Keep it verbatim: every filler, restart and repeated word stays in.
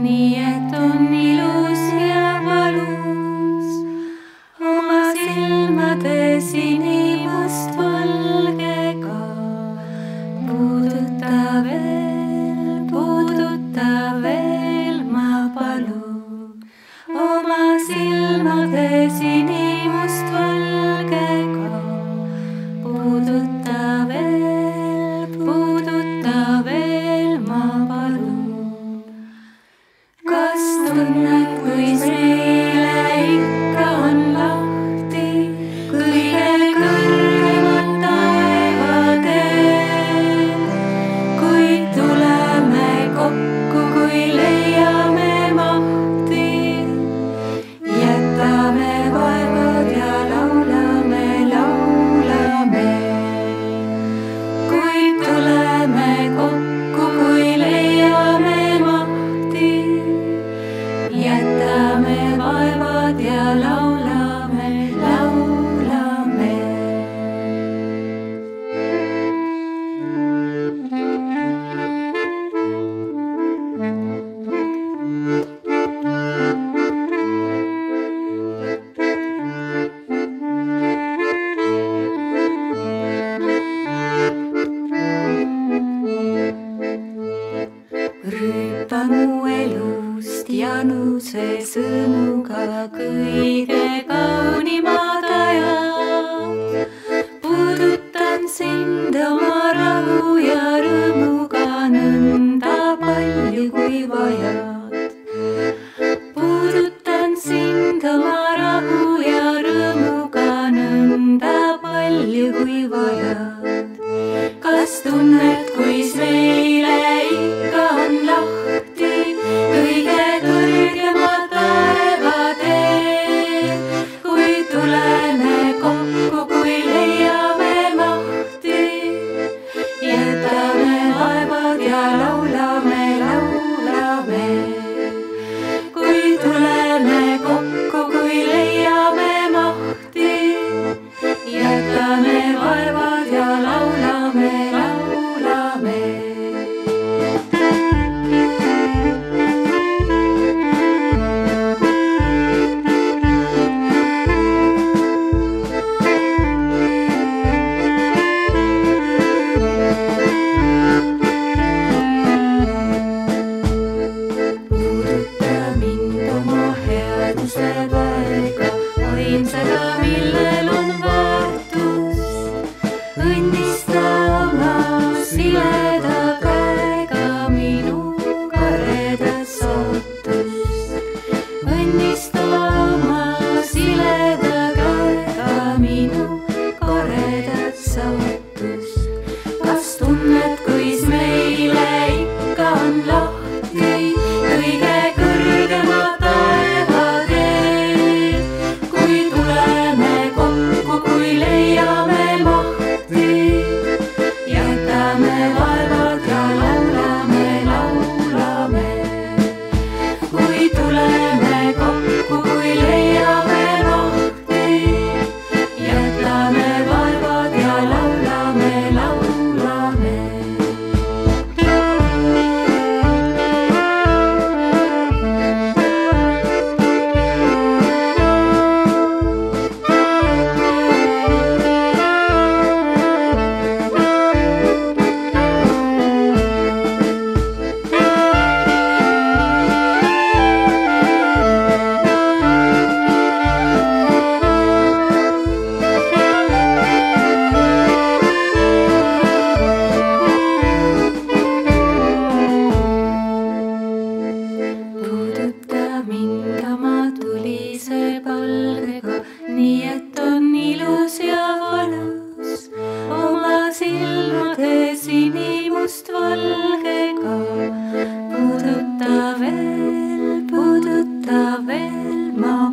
nii et on ilus ja valus. Oma silmade sinimustvalgega puuduta veel, puuduta veel, ma palun. Oma silmade sinimustvalgega puuduta veel, puuduta veel, ma palun. Kas tunned, kui meile ikka on lahti kõige kõrgemad taevadel? Kui tuleme kokku, kui leiame mahti, jätame vaevad ja laulame, laulame. Kui tuleme kokku, kui leiame mahti, jätame vaevad ja laulame, laulame. Rüüpa mu elust januse sõnuga kõige kaunimad ajad. Puudutan sind oma rahu ja rõõmuga nõnda palju, kui vajad. Puudutan sind oma rahu ja rõõmuga nõnda palju, kui vajad. Kas tunned, kui meile ikka on lahti kõige kõrgemad taevadel? Kui tuleme kokku, kui leiame mahti, jätame vaevad ja laulame, laulame. Kui tuleme kokku, kui leiame mahti, jätame vaevad ja laulame, laulame. Puuduta mind oma headuse väega, hoin seda, millel on väärtus. Õnnista oma sileda käega minu karedas ootust. Õnnista oma sileda käega minu karedas ootust. Kas tunned, kui meile ikka on lahti kõige kõrgemad taevadel? Kui tuleme kokku, kui leiame mahti, jätame vaevad ja laulame, laulame. Kui tuleme kokku, kui leiame mahti, jätame vaevad ja laulame, laulame. Puuduta mind oma tulise palgega, nii et on ilus ja valus. Oma silmade sinimustvalgega puuduta veel, puuduta veel, ma